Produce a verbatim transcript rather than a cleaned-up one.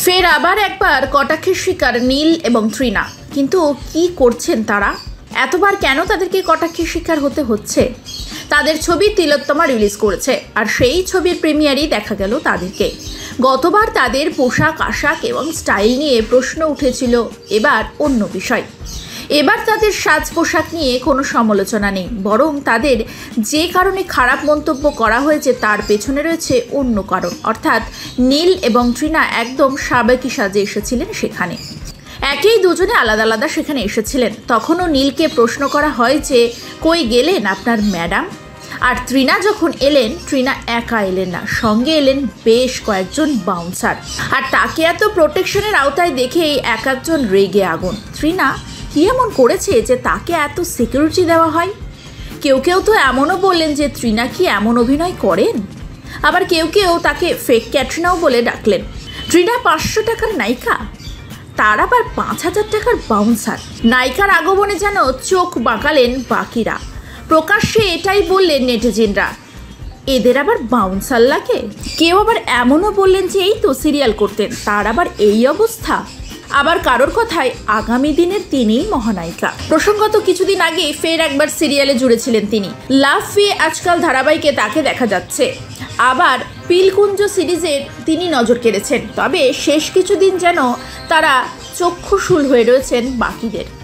ফের আবার একবার কটাক্ষের শিকার নীল এবং তৃণা। কিন্তু কি করছেন তারা? এতবার কেন তাদেরকে কটাক্ষের শিকার হতে হচ্ছে? তাদের ছবি তিলোত্তমা রিলিজ করেছে, আর সেই ছবির প্রিমিয়ারই দেখা গেল তাদেরকে। গতবার তাদের পোশাক আশাক এবং স্টাইল নিয়ে প্রশ্ন উঠেছিল, এবার অন্য বিষয়। এবার তাদের সাজ পোশাক নিয়ে কোনো সমালোচনা নেই, বরং তাদের যে কারণে খারাপ মন্তব্য করা হয়েছে তার পেছনে রয়েছে অন্য কারণ। অর্থাৎ নীল এবং তৃণা একদম সাবেকি সাজে এসেছিলেন সেখানে। একেই দুজনে আলাদা আলাদা সেখানে এসেছিলেন। তখনও নীলকে প্রশ্ন করা হয় যে কই গেলেন আপনার ম্যাডাম? আর তৃণা যখন এলেন, তৃণা একা এলেন না, সঙ্গে এলেন বেশ কয়েকজন বাউন্সার। আর তাকে এত প্রোটেকশনের আওতায় দেখেই এক একজন রেগে আগুন। তৃণা কি এমন করেছে যে তাকে এত সিকিউরিটি দেওয়া হয়? কেউ কেউ তো এমনও বললেন যে তৃণা কি এমন অভিনয় করেন। আবার কেউ কেউ তাকে ফেক ক্যাটরিনাও বলে ডাকলেন। তৃণা পাঁচশো টাকার নায়িকা, তার আবার পাঁচ হাজার টাকার বাউন্সার। নায়িকার আগমনে যেন চোখ বাঁকালেন বাকিরা। প্রকাশ্যে এটাই বললেন নেটিজেনরা, এদের আবার বাউন্সার লাগে। কেউ আবার এমনও বললেন যে এই তো সিরিয়াল করতেন, তার আবার এই অবস্থা। আবার কারোর কথায় আগামী দিনের তিনিই মহানায়িকা। প্রসঙ্গত কিছুদিন আগে ফের একবার সিরিয়ালে জুড়েছিলেন তিনি। লাভ ফিয়ে আজকাল ধারাবাহিকে তাকে দেখা যাচ্ছে। আবার পিলকুঞ্জ সিরিজের তিনি নজর কেড়েছেন। তবে শেষ কিছুদিন যেন তারা চক্ষুশূল হয়ে রয়েছেন বাকিদের।